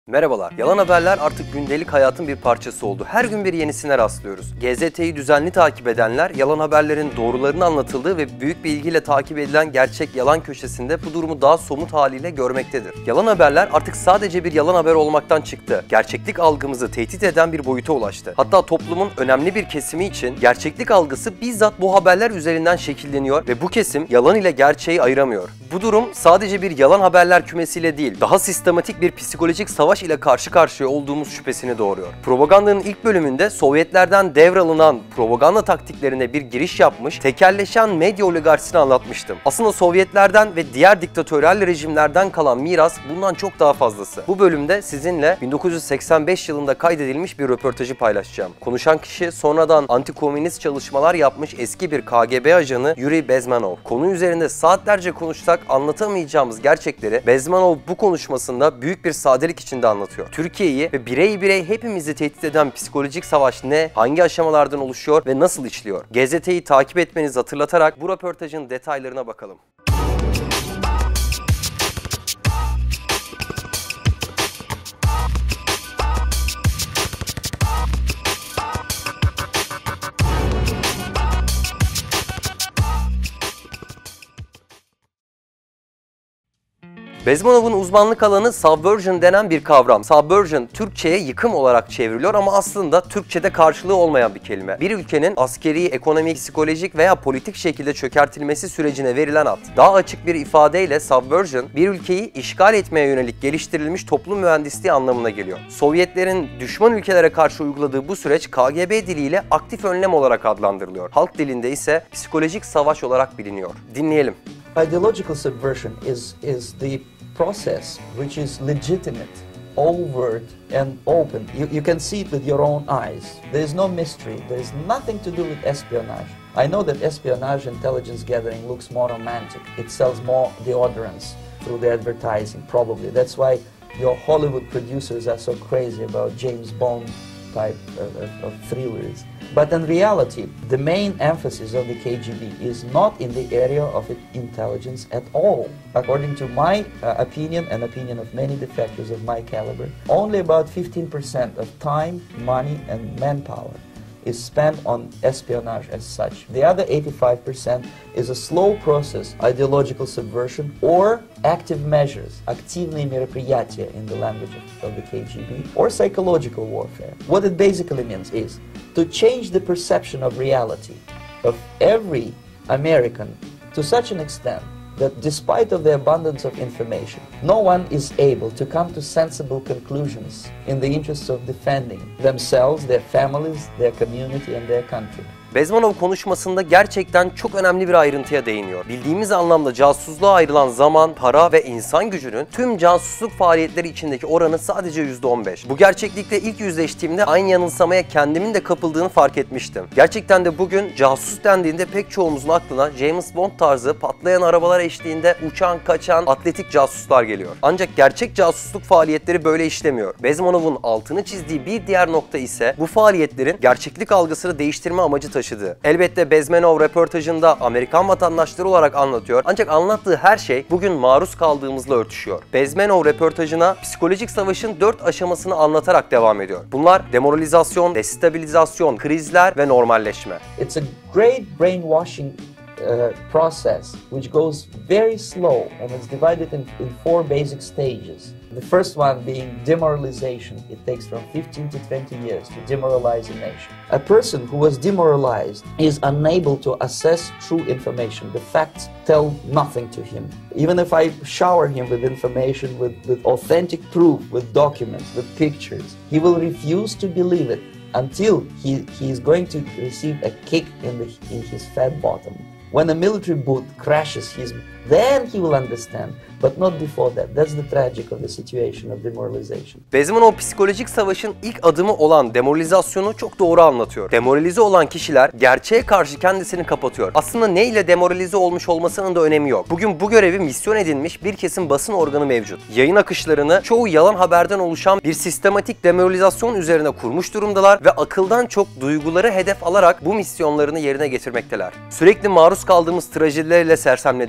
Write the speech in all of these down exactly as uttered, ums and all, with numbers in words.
Merhabalar. Yalan haberler artık gündelik hayatın bir parçası oldu. Her gün bir yenisine rastlıyoruz. G Z T'yi düzenli takip edenler, yalan haberlerin doğrularının anlatıldığı ve büyük bir ilgiyle takip edilen gerçek yalan köşesinde bu durumu daha somut haliyle görmektedir. Yalan haberler artık sadece bir yalan haber olmaktan çıktı. Gerçeklik algımızı tehdit eden bir boyuta ulaştı. Hatta toplumun önemli bir kesimi için gerçeklik algısı bizzat bu haberler üzerinden şekilleniyor ve bu kesim yalan ile gerçeği ayıramıyor. Bu durum sadece bir yalan haberler kümesiyle değil, daha sistematik bir psikolojik savaş ile karşı karşıya olduğumuz şüphesini doğuruyor. Propagandanın ilk bölümünde Sovyetlerden devralınan propaganda taktiklerine bir giriş yapmış, tekelleşen medya oligarşisini anlatmıştım. Aslında Sovyetlerden ve diğer diktatöryal rejimlerden kalan miras bundan çok daha fazlası. Bu bölümde sizinle bin dokuz yüz seksen beş yılında kaydedilmiş bir röportajı paylaşacağım. Konuşan kişi sonradan antikomünist çalışmalar yapmış eski bir K G B ajanı Yuri Bezmenov. Konu üzerinde saatlerce konuşsak anlatamayacağımız gerçekleri Bezmenov bu konuşmasında büyük bir sadelik içinde anlatıyor. Türkiye'yi ve birey birey hepimizi tehdit eden psikolojik savaş ne, hangi aşamalardan oluşuyor ve nasıl işliyor? G Z T'yi takip etmenizi hatırlatarak bu röportajın detaylarına bakalım. Bezmenov'un uzmanlık alanı subversion denen bir kavram. Subversion, Türkçe'ye yıkım olarak çevriliyor ama aslında Türkçe'de karşılığı olmayan bir kelime. Bir ülkenin askeri, ekonomik, psikolojik veya politik şekilde çökertilmesi sürecine verilen ad. Daha açık bir ifadeyle subversion, bir ülkeyi işgal etmeye yönelik geliştirilmiş toplum mühendisliği anlamına geliyor. Sovyetlerin düşman ülkelere karşı uyguladığı bu süreç K G B diliyle aktif önlem olarak adlandırılıyor. Halk dilinde ise psikolojik savaş olarak biliniyor. Dinleyelim. Ideological subversion is, is the process which is legitimate, overt and open. You, you can see it with your own eyes. There is no mystery. There is nothing to do with espionage. I know that espionage intelligence gathering looks more romantic. It sells more deodorants through the advertising, probably. That's why your Hollywood producers are so crazy about James Bond type of, of, of thrillers. But in reality, the main emphasis of the K G B is not in the area of intelligence at all. According to my uh, opinion and opinion of many defectors of my caliber, only about fifteen percent of time, money and manpower is spent on espionage as such. The other eighty-five percent is a slow process, ideological subversion or active measures, активные мероприятия in the language of, of the K G B, or psychological warfare. What it basically means is to change the perception of reality of every American to such an extent that despite of the abundance of information, no one is able to come to sensible conclusions in the interests of defending themselves, their families, their community and their country. Bezmenov konuşmasında gerçekten çok önemli bir ayrıntıya değiniyor. Bildiğimiz anlamda casusluğa ayrılan zaman, para ve insan gücünün tüm casusluk faaliyetleri içindeki oranı sadece yüzde on beş. Bu gerçeklikle ilk yüzleştiğimde aynı yanılsamaya kendimin de kapıldığını fark etmiştim. Gerçekten de bugün casus dendiğinde pek çoğumuzun aklına James Bond tarzı patlayan arabalar eşliğinde uçan, kaçan, atletik casuslar geliyor. Ancak gerçek casusluk faaliyetleri böyle işlemiyor. Bezmenov'un altını çizdiği bir diğer nokta ise bu faaliyetlerin gerçeklik algısını değiştirme amacı taşıyor. Taşıdı. Elbette Bezmenov röportajında Amerikan vatandaşları olarak anlatıyor ancak anlattığı her şey bugün maruz kaldığımızla örtüşüyor. Bezmenov röportajına psikolojik savaşın dört aşamasını anlatarak devam ediyor. Bunlar demoralizasyon, destabilizasyon, krizler ve normalleşme. It's a great brainwashing uh, process which goes very slow and it's divided in, in four basic stages. The first one being demoralization. It takes from fifteen to twenty years to demoralize a nation. A person who was demoralized is unable to assess true information. The facts tell nothing to him. Even if I shower him with information, with, with authentic proof, with documents, with pictures, he will refuse to believe it until he, he is going to receive a kick in, the, in his fat bottom. When a military boot crashes his, then he will understand. But not before that. That's the tragic of the situation of demoralization. Bezmenov psikolojik savaşın ilk adımı olan demoralizasyonu çok doğru anlatıyor. Demoralize olan kişiler gerçeğe karşı kendisini kapatıyor. Aslında ne ile demoralize olmuş olmasının da önemi yok. Bugün bu görevi misyon edinmiş bir kesim basın organı mevcut. Yayın akışlarını çoğu yalan haberden oluşan bir sistematik demoralizasyon üzerine kurmuş durumdalar ve akıldan çok duyguları hedef alarak bu misyonlarını yerine getirmekteler. Sürekli maruz kaldığımız trajedilerle sersemledik. Üstelik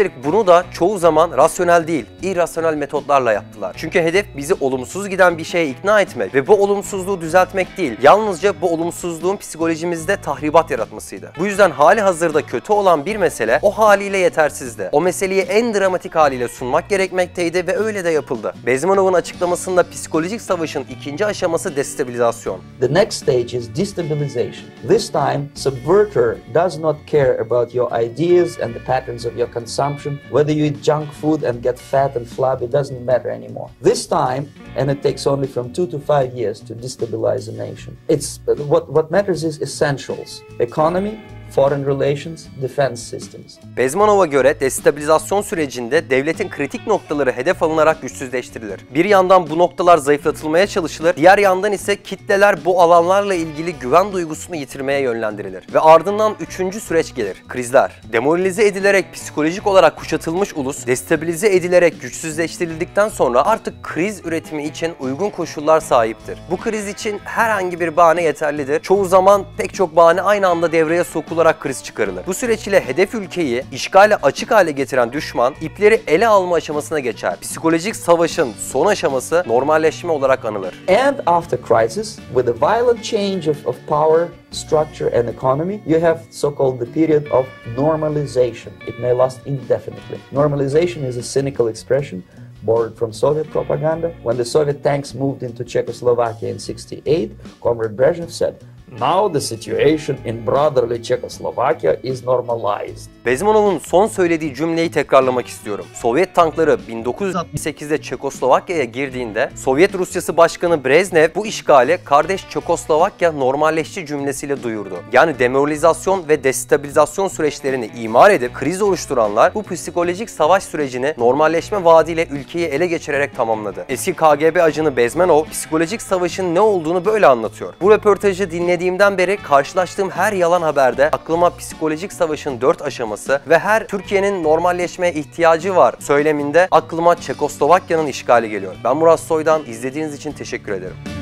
Üstelik bunu da çoğu zaman rasyonel değil, irrasyonel metotlarla yaptılar. Çünkü hedef bizi olumsuz giden bir şeye ikna etmek ve bu olumsuzluğu düzeltmek değil, yalnızca bu olumsuzluğun psikolojimizde tahribat yaratmasıydı. Bu yüzden hali hazırda kötü olan bir mesele o haliyle yetersizdi. O meseleyi en dramatik haliyle sunmak gerekmekteydi ve öyle de yapıldı. Bezmenov'un açıklamasında psikolojik savaşın ikinci aşaması destabilizasyon. The next stage is destabilization. This time, subverter does not care about your ideas and the patterns of your consumption. Whether you eat junk food and get fat and flabby doesn't matter anymore. This time, and it takes only from two to five years to destabilize a nation. It's what what matters is essentials: economy, foreign relations, defense systems. Bezmenov'a göre destabilizasyon sürecinde devletin kritik noktaları hedef alınarak güçsüzleştirilir. Bir yandan bu noktalar zayıflatılmaya çalışılır, diğer yandan ise kitleler bu alanlarla ilgili güven duygusunu yitirmeye yönlendirilir. Ve ardından üçüncü süreç gelir, krizler. Demoralize edilerek psikolojik olarak kuşatılmış ulus, destabilize edilerek güçsüzleştirildikten sonra artık kriz üretimi için uygun koşullar sahiptir. Bu kriz için herhangi bir bahane yeterlidir. Çoğu zaman pek çok bahane aynı anda devreye sokulur olarak kriz çıkarılır. Bu süreç ile hedef ülkeyi işgale açık hale getiren düşman ipleri ele alma aşamasına geçer. Psikolojik savaşın son aşaması normalleşme olarak anılır. And after crisis, with a violent change of, of power, structure and economy, you have so-called the period of normalization. It may last indefinitely. Normalization is a cynical expression borrowed from Soviet propaganda. When the Soviet tanks moved into Czechoslovakia in sixty-eight, Comrade Brezhnev said, "Now the situation in brotherly Czechoslovakia is normalized." Bezmenov'un son söylediği cümleyi tekrarlamak istiyorum. Sovyet tankları bin dokuz yüz altmış sekizde Çekoslovakya'ya girdiğinde Sovyet Rusyası Başkanı Brezhnev bu işgali kardeş Çekoslovakya normalleşti cümlesiyle duyurdu. Yani demoralizasyon ve destabilizasyon süreçlerini imar edip kriz oluşturanlar bu psikolojik savaş sürecini normalleşme vaadiyle ülkeyi ele geçirerek tamamladı. Eski K G B ajanı Bezmenov psikolojik savaşın ne olduğunu böyle anlatıyor. Bu röportajı dinlediğimden beri karşılaştığım her yalan haberde aklıma psikolojik savaşın dört aşaması ve her Türkiye'nin normalleşmeye ihtiyacı var söyleminde aklıma Çekoslovakya'nın işgali geliyor. Ben Murat Soydan, izlediğiniz için teşekkür ederim.